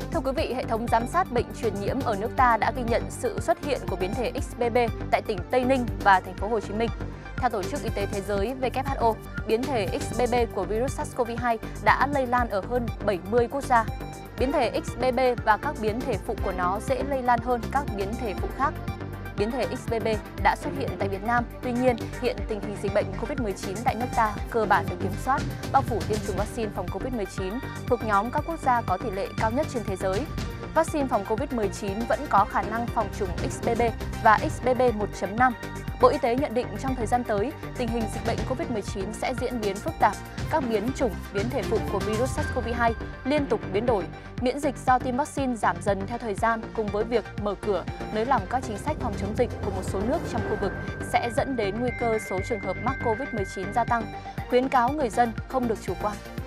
Thưa quý vị, hệ thống giám sát bệnh truyền nhiễm ở nước ta đã ghi nhận sự xuất hiện của biến thể XBB tại tỉnh Tây Ninh và thành phố Hồ Chí Minh. Theo Tổ chức Y tế Thế giới WHO, biến thể XBB của virus SARS-CoV-2 đã lây lan ở hơn 70 quốc gia. Biến thể XBB và các biến thể phụ của nó dễ lây lan hơn các biến thể phụ khác. Biến thể XBB đã xuất hiện tại Việt Nam, tuy nhiên hiện tình hình dịch bệnh COVID-19 tại nước ta cơ bản được kiểm soát, bao phủ tiêm chủng vaccine phòng COVID-19 thuộc nhóm các quốc gia có tỷ lệ cao nhất trên thế giới. Vaccine phòng COVID-19 vẫn có khả năng phòng chủng XBB và XBB 1.5. Bộ Y tế nhận định trong thời gian tới, tình hình dịch bệnh COVID-19 sẽ diễn biến phức tạp, các biến chủng, biến thể phụ của virus SARS-CoV-2 liên tục biến đổi, miễn dịch do tiêm vaccine giảm dần theo thời gian cùng với việc mở cửa, nới lỏng các chính sách phòng chống dịch của một số nước trong khu vực sẽ dẫn đến nguy cơ số trường hợp mắc COVID-19 gia tăng. Khuyến cáo người dân không được chủ quan.